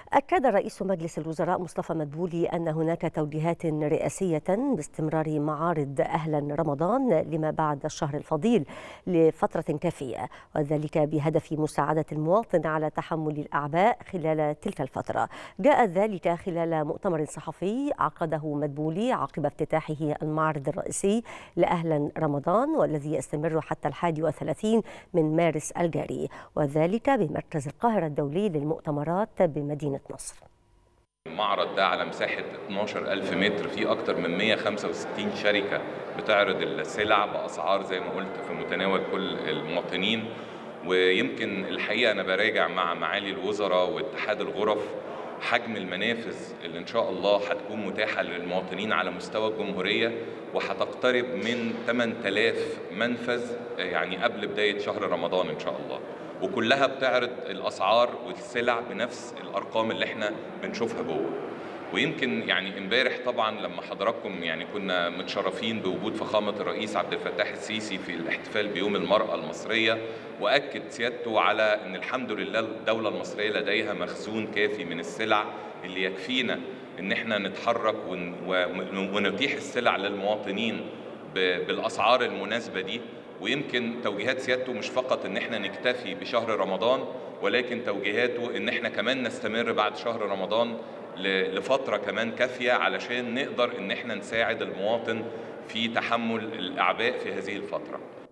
أكد رئيس مجلس الوزراء مصطفى مدبولي أن هناك توجيهات رئاسية باستمرار معارض أهلا رمضان لما بعد الشهر الفضيل لفترة كافية، وذلك بهدف مساعدة المواطن على تحمل الأعباء خلال تلك الفترة. جاء ذلك خلال مؤتمر صحفي عقده مدبولي عقب افتتاحه المعرض الرئيسي لأهلا رمضان، والذي يستمر حتى 31 من مارس الجاري، وذلك بمركز القاهرة الدولي للمؤتمرات بمدينة نصر. المعرض ده على مساحة 12,000 متر، فيه أكتر من 165 شركة بتعرض السلع بأسعار زي ما قلت في متناول كل المواطنين. ويمكن الحقيقة أنا براجع مع معالي الوزراء واتحاد الغرف حجم المنافذ اللي إن شاء الله هتكون متاحة للمواطنين على مستوى الجمهورية، وهتقترب من 8,000 منفذ يعني قبل بداية شهر رمضان إن شاء الله، وكلها بتعرض الأسعار والسلع بنفس الأرقام اللي احنا بنشوفها جوه. ويمكن يعني امبارح طبعا لما حضراتكم يعني كنا متشرفين بوجود فخامة الرئيس عبد الفتاح السيسي في الاحتفال بيوم المرأة المصرية، وأكد سيادته على أن الحمد لله الدولة المصرية لديها مخزون كافي من السلع اللي يكفينا أن احنا نتحرك ونتيح السلع للمواطنين بالأسعار المناسبة دي. ويمكن توجيهات سيادته مش فقط ان احنا نكتفي بشهر رمضان، ولكن توجيهاته ان احنا كمان نستمر بعد شهر رمضان لفترة كمان كافية علشان نقدر ان احنا نساعد المواطن في تحمل الأعباء في هذه الفترة.